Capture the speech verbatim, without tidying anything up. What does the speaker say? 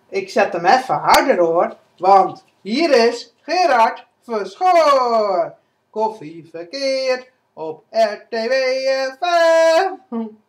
Ik zet hem even harder hoor, want hier is Gerard Verschoor. Koffie verkeerd op R T W F M.